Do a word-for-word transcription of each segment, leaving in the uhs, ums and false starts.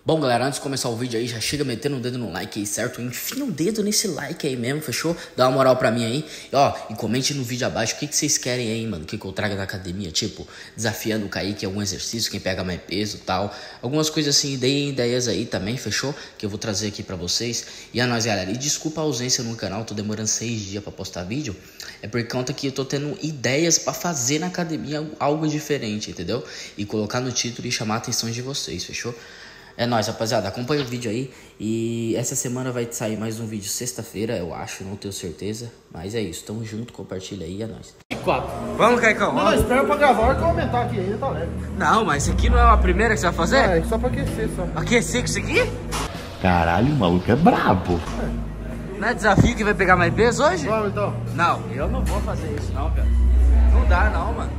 Bom, galera, antes de começar o vídeo aí, já chega metendo o dedo no like aí, certo? Enfia o dedo nesse like aí mesmo, fechou? Dá uma moral pra mim aí. E, ó, e comente no vídeo abaixo o que, que vocês querem aí, mano. O que, que eu traga da academia, tipo, desafiando o Kaique, algum exercício, quem pega mais peso e tal. Algumas coisas assim, deem ideias aí também, fechou? Que eu vou trazer aqui pra vocês. E a nós, galera, e desculpa a ausência no canal, tô demorando seis dias pra postar vídeo. É por conta que eu tô tendo ideias pra fazer na academia algo diferente, entendeu? E colocar no título e chamar a atenção de vocês, fechou? É nóis, rapaziada, acompanha o vídeo aí. E essa semana vai sair mais um vídeo sexta-feira, eu acho, não tenho certeza. Mas é isso, tamo junto, compartilha aí, é nóis. E quatro. Vamos, Caicão. Não, espera pra gravar, a hora que eu aumentar aqui ainda, tá leve. Não, mas isso aqui não é a primeira que você vai fazer? É, só pra aquecer, só. Aquecer com isso aqui? Caralho, o maluco é brabo. Não é desafio que vai pegar mais peso hoje? Vamos então. Não, eu não vou fazer isso não, cara. Não dá não, mano.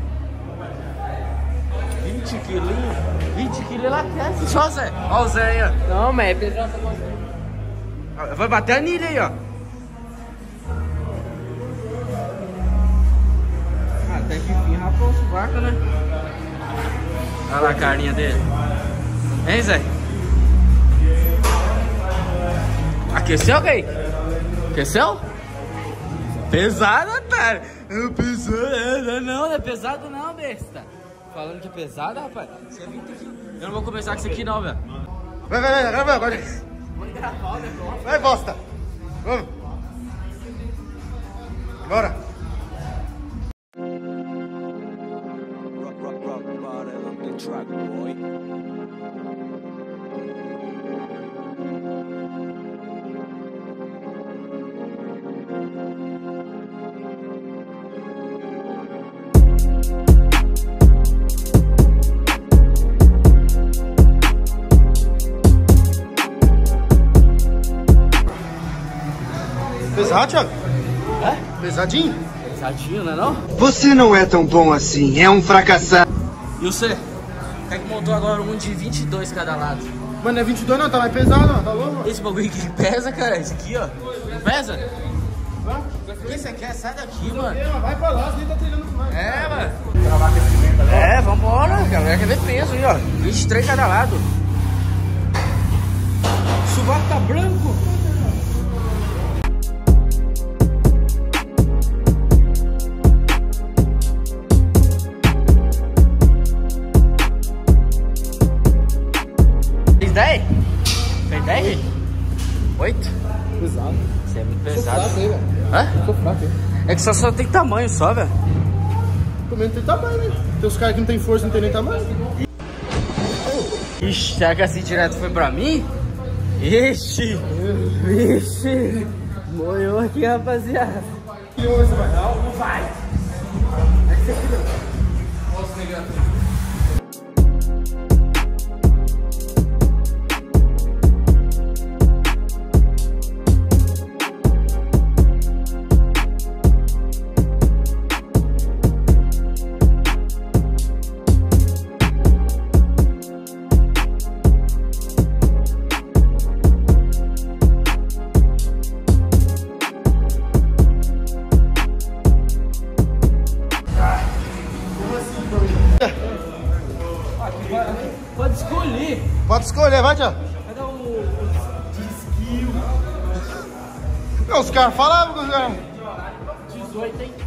vinte quilinhos? vinte quilos lá aquece só, Zé. Ó o Zé aí, ó. Não, mas é pesado essa coisa. Vai bater a nilha aí, ó. Ah, tem que enfim, rapou o sovaco, né? Olha lá a carninha dele. Hein, Zé? Aqueceu, Kaique? Aqueceu? Pesado, otário. É pesado, não, não é pesado não, besta. Falando que é pesado, rapaz. Você é vinte quilos. Eu não vou começar com isso aqui não, velho. Vai, vai, vai, vai, vai. Vai, bosta. Vamos. Bora. Pesado, Thiago? É? Pesadinho? Pesadinho, né não? Você não é tão bom assim, é um fracassado. E você? É que montou agora um de vinte e dois cada lado. Mano, não é vinte e dois não, tá mais pesado não, tá louco? Mano? Esse bagulho aqui pesa, cara. Esse aqui, ó. Não pesa? O que você quer? Sai daqui, mano. Vai pra lá, você nem tá treinando com nós. É, mano. É, vambora. A galera quer ver peso aí, ó. vinte e três cada lado. O sovaco tá branco. Fez dez? Fez dez? oito? Pesado. Você é muito Sou pesado. fraco aí, velho. Hã? Sou fraco aí. É que só, só tem tamanho só, velho. Também não tem tamanho, né? Tem os caras que não tem força, não tem nem tamanho. Ixi, será que assim direto foi pra mim? Ixi! Ixi! Moiou aqui, rapaziada. Não, não vai. É que você queria. Posso negar. Pode escolher. Pode escolher, vai, Thiago. Cadê o desquio? Não, os caras falavam com os caras. dezoito, hein?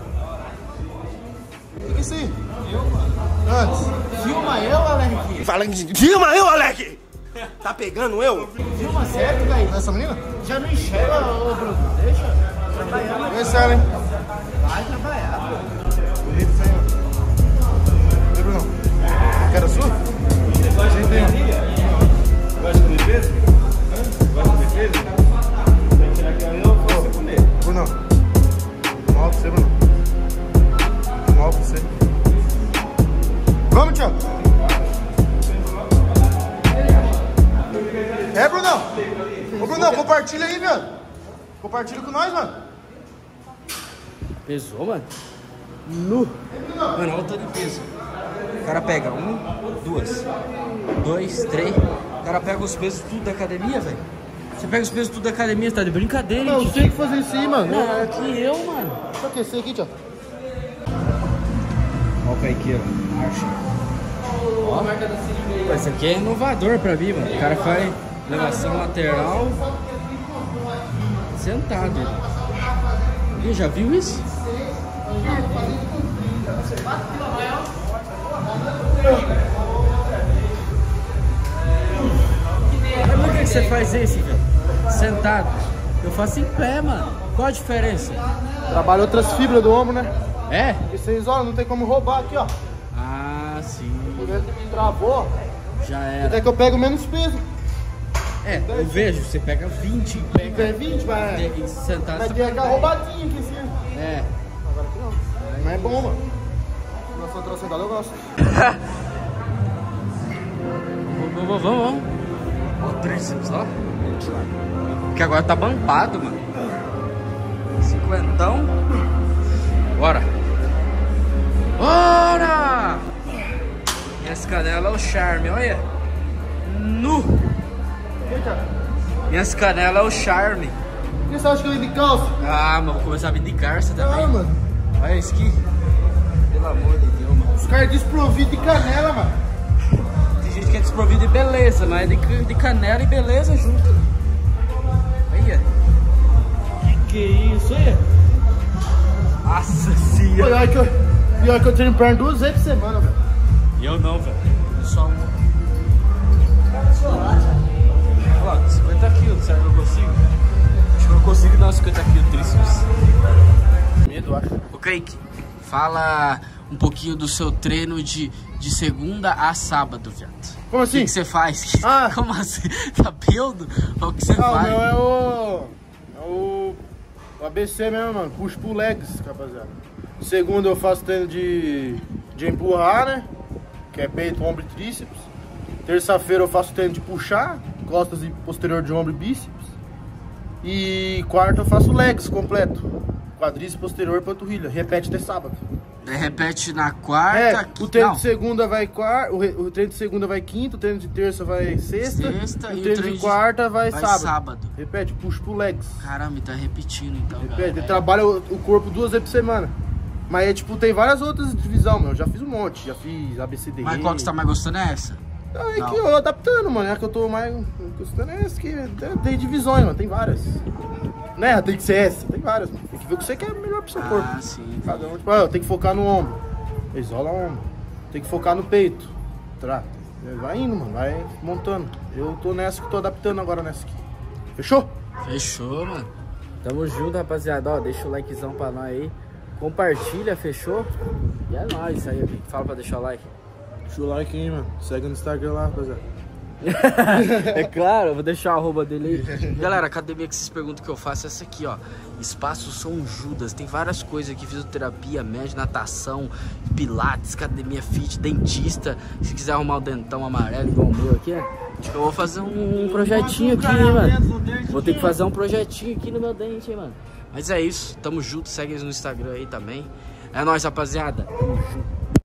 O que é isso aí? Eu, mano. Antes. Filma eu, Alec. Fala de... Filma eu, Alec! Tá pegando eu? Filma certo, velho. Essa menina? Já não enxerga, ô Bruno. Deixa. Trabalhar. Vê se ela, hein? Vai trabalhar, pô. Bonito isso aí, ó. E Bruno? Cara sua? Gosta de comer? Gosta de comer peso? Gosta de comer peso? Vai tirar aqui eu ou você comer? Bruno, mal pra você, Bruno. Mal pra você. Vamos, Thiago. É, Brunão. Ô, Brunão, compartilha aí, velho. Compartilha com nós, mano. Pesou, mano? Nu. Mano, olha o tanto de peso. O cara pega um, duas, dois, três. O cara pega os pesos tudo da academia, velho. Você pega os pesos tudo da academia, você tá de brincadeira, Não, hein, eu sei que fazer isso aí, mano. Não, é que eu, mano. Só aquecer aqui, Thiago. Olha o Kaique, ó. Marcha. Ó a marca da seringa aí. Pô, esse aqui é inovador pra mim, mano. O cara faz elevação lateral sentado. Ele já viu isso? Mas por que você faz isso, velho? Sentado. Eu faço em pé, mano. Qual a diferença? Trabalha outras fibras do ombro, né? É? E você isola, não tem como roubar aqui, ó. Ah, sim. Travou, Já era. até que eu pego menos peso. É, eu vejo, você pega vinte, pega É vinte, mas e sentado. vai você ter pega aquela dez. roubadinha aqui em cima. É. Agora aqui não. Mas é bom, mano. Nossa, outra sentada eu gosto. Vamos, vamos, vamos. Ó, o tríceps, ó. Porque agora tá bampado, mano. Cinquentão. Bora. Bora! Minhas canelas é o charme, olha. Nu. Eita, Minhas canelas é o charme. por que você acha que eu ia de calça? Ah, mas vou começar a vir de carça também. Ah, mano. Olha isso aqui. Pelo amor de Deus, mano. Os caras desprovidos de canela, mano. Tem gente que é desprovido de beleza, mas é de, de canela e beleza junto. Olha. Que que é isso, olha. Nossa senhora. Pior que eu, pior que eu treino perna duas vezes por semana, velho. E eu não, velho. Só um. Ó, cinquenta quilos, será que eu consigo? Acho que eu consigo dar uns cinquenta quilos tríceps. Medo, acho. Ô, Kaique, fala um pouquinho do seu treino de, de segunda a sábado, viado. Como O assim? que que você faz? Ah. Como assim? Tá peldo? O que você Ah, o faz? meu é o... É o... O A B C mesmo, mano. Push pull legs, rapaziada. Segundo eu faço treino de... De empurrar, né? Que é peito, ombro e tríceps. Terça-feira eu faço treino de puxar. Costas e posterior de ombro e bíceps. E quarta eu faço legs completo. Quadríceps, posterior e panturrilha. Repete até sábado. Repete na quarta. É, o treino não, de segunda vai quarta, o, re- o treino de segunda vai quinta, o treino de terça vai sexta, Sexta, e e o o treino treino de quarta vai, vai sábado. sábado. Repete, puxa pro legs. Caramba, tá repetindo então. Repete, galera. ele trabalha o, o corpo duas vezes por semana. Mas é tipo, tem várias outras divisões, meu. Eu já fiz um monte, já fiz A B C D E. Mas qual que você tá mais gostando é essa? Não, é Não. que eu adaptando, mano. É que eu tô mais gostando é essa que tem- tem divisões, mano. Tem várias. Né? Tem que ser essa, tem várias, mano. Tem que ver o que você quer melhor pro seu Ah, corpo. sim. Cada um, tipo, ah, eu tenho que focar no ombro. Isola o ombro. Tem que focar no peito. Trata. Vai indo, mano. Vai montando. Eu tô nessa que tô adaptando agora nessa aqui. Fechou? Fechou, mano. Tamo junto, rapaziada. Ó, deixa o likezão pra nós aí. Compartilha, fechou? E é nóis aí, amigo. Fala pra deixar o like. Deixa o like aí, mano. Segue no Instagram lá, rapaziada. É claro, eu vou deixar a arroba dele aí. Galera, a academia que vocês perguntam que eu faço é essa aqui, ó. Espaço São Judas. Tem várias coisas aqui: fisioterapia, média, natação, pilates, academia fit, dentista. Se quiser arrumar o dentão amarelo igual o meu aqui, acho que eu vou fazer um projetinho aqui, hein, mano. Vou ter que fazer um projetinho aqui no meu dente, hein, mano. Mas é isso, tamo junto, segue eles no Instagram aí também. É nóis, rapaziada. Tamo junto.